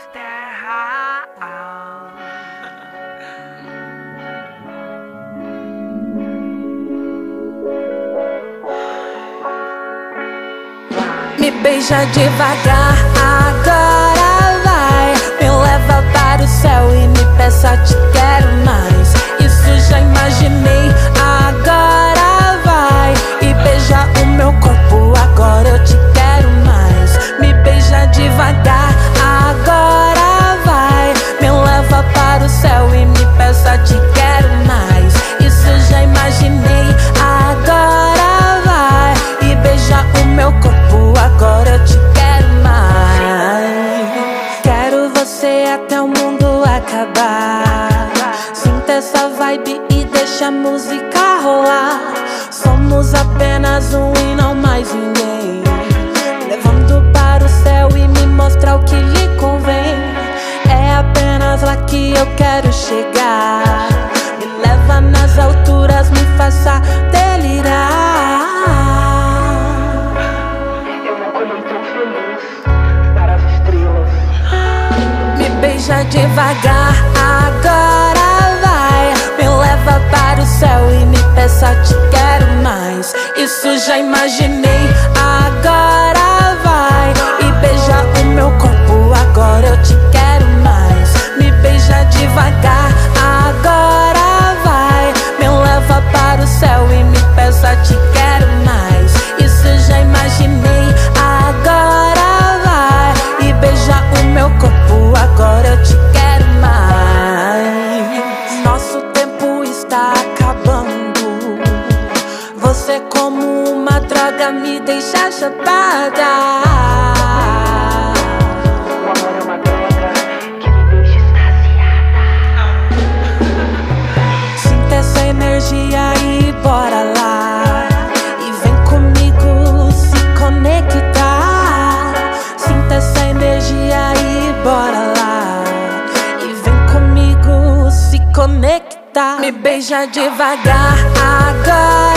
terra. Me beija devagar, agora vai. Me leva para o céu e me peça te quero mais. Isso já imaginei, agora vai. E beija o meu corpo, agora eu te quero mais. Me beija devagar, agora vai. Me leva para o céu e me peça te quero mais. Isso já imaginei, agora vai. E beija o meu corpo, agora eu te quero mais. Quero você até o mundo acabar. Sinta essa vibe e deixa a música rolar. Somos apenas um e não mais ninguém. Levando para o céu e me mostrar o que lhe convém. É apenas lá que eu quero chegar. Me leva nas alturas, me faça delirar. Beija devagar, agora vai. Me leva para o céu e me peça te quero mais. Isso já imaginei, agora vai. E beija o meu corpo, agora eu te quero mais. Me beija devagar, agora vai. Me leva para o céu e me peça te quero mais. Isso já imaginei, agora vai. E beija o meu corpo, agora eu te quero mais. Nosso tempo está acabando. Você como uma droga me deixa chapada. O amor é uma droga que me deixa extasiada. Sinta essa energia e bora lá. E vem comigo se conectar. Sinta essa energia e bora lá. E vem comigo se conectar. Me beija devagar, agora